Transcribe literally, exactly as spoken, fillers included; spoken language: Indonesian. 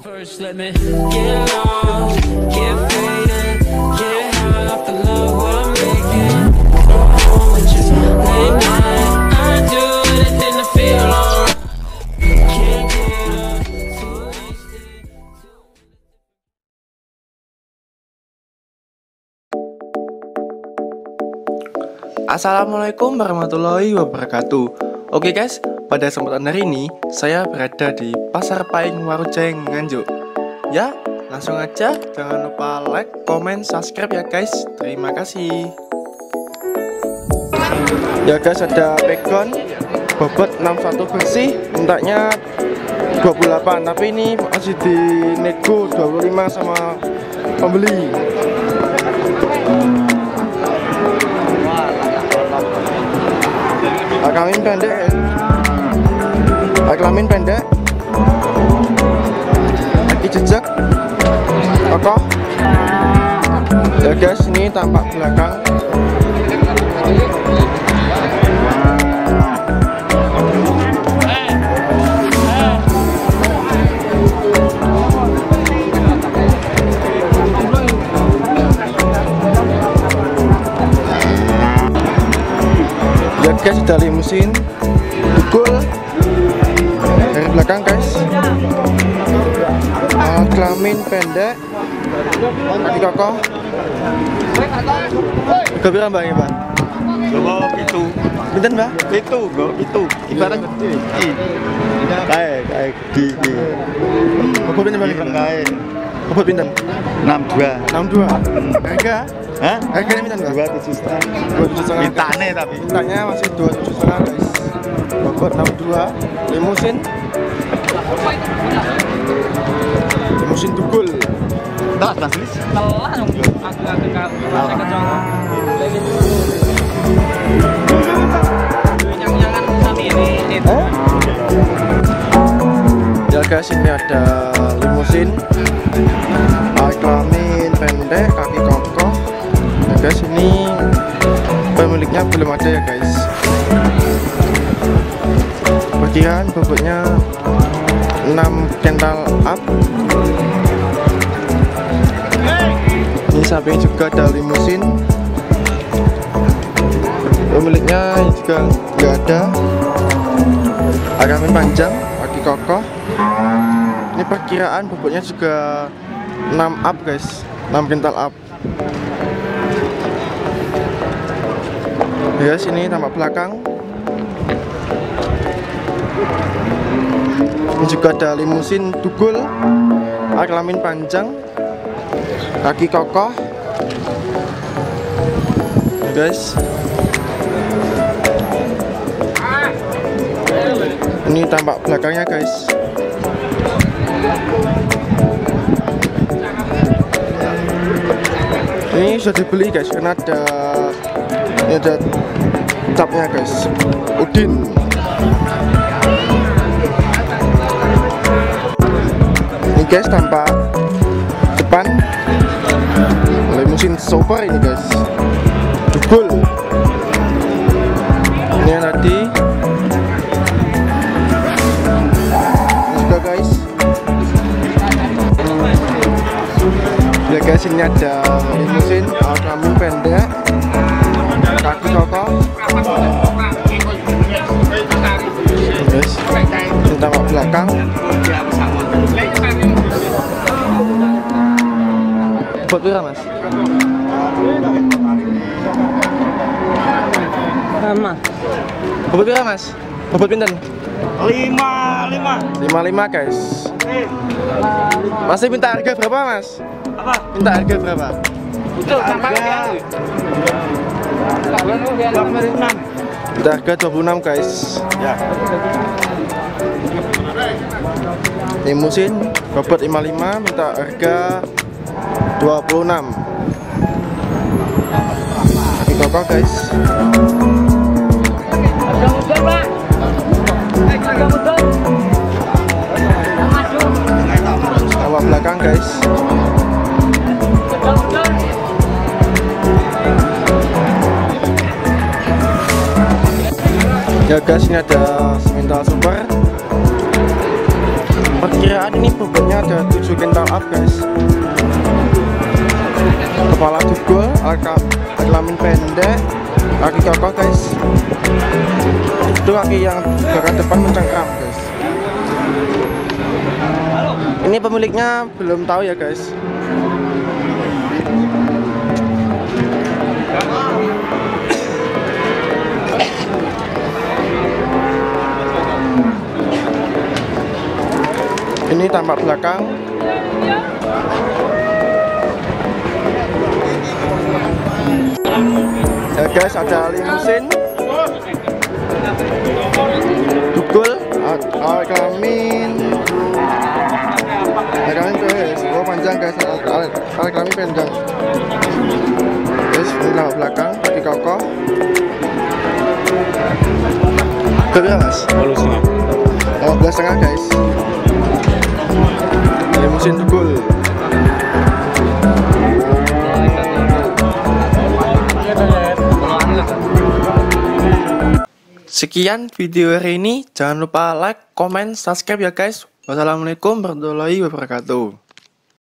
First, let me get lost, get faded, get high off the love I'm making. Go home with you late night. I do anything to feel alright. Can't get up, too wasted. Assalamualaikum warahmatullahi wabarakatuh. Oke guys, pada kesempatan hari ini saya berada di Pasar Paing Warujeng Nganjuk. Ya, langsung aja, jangan lupa like, comment, subscribe ya guys. Terima kasih. Ya guys, ada pegon bobot enam puluh satu bersih, mintanya dua puluh delapan, tapi ini masih di nego dua puluh lima sama pembeli. Kelamin pendek, kelamin pendek, kaki jejak, kokoh. Ya guys, ini tampak belakang. Guys, dari mesin pukul dari belakang guys. Uh, kelamin pendek, kaki kokoh. Kebira mbak ya mbak? Coba itu. Pinten mbak? Itu, go itu. Ibarat kayak kayak di di. Bobot pinten mbak? Kayak. Bobot pinten? enam dua. enam dua. Harga? Hah? Harganya pinten mbak? dua tujuh setengah. dua tujuh setengah. Mintane tapi. Mintanya masih dua tujuh setengah guys. Bobot enam dua. Limusin. Limusin tukul. Tak translis. Telah dong, agak-agak saya kecolongan. Yang-yangan kami ini itu. Ya guys, ini ada limusin, kelamin pendek, kaki kokoh. Ya guys, ini pemiliknya belum ada ya guys. Bagian bobotnya enam kental up. Ini samping juga ada limusin. Pemiliknya juga nggak ada. Kelamin panjang, kaki kokoh. Ini perkiraan bobotnya juga enam up guys, enam kental up. Ya guys, ini tampak belakang. Ini juga ada limusin tukul, kelamin panjang, kaki kokoh. Ya guys, ini tampak belakangnya guys. Ini sudah dibeli guys, karena ada ini ada capnya guys, Udin. Ini guys, tampak depan limusin super ini guys, dugul. Ini yang tadi. Ini juga guys. Ya guys, ini ada limusin, kelamin pendek, kaki kokoh. Guys, ini tampak belakang. Bobot berapa mas? Sama. Bobot berapa mas? Bobot pinten? Lima lima. lima lima guys. Masih minta harga berapa mas? Apa? Minta harga berapa? Itu sampai ya. dua puluh enam. Minta harga dua puluh enam guys. Ya. Limusin bobot lima puluh lima, minta harga dua puluh enam. Kaki kokoh guys. Harga mudah, Pak. Harga mudah. Awak belakang guys. Ya guys, ini ada semintal super. Perkiraan ini bobotnya ada tujuh kintal up guys. Kepala dugul, kelamin pendek, kaki kokoh guys. Itu kaki yang bagian depan mencengkram guys. Ini pemiliknya belum tahu ya guys. Ini tampak belakang. Ya guys, ada limusin, dugul, awal kelamin, awal kelamin guys, oh panjang guys, awal kelamin panjang. Guys, ini tampak belakang, kaki kokoh. Berapa mas? Walau setengah. Oh, belas setengah guys. Limusin dugul. Sekian video hari ini. Jangan lupa like, comment, subscribe ya guys. Wassalamualaikum warahmatullahi wabarakatuh.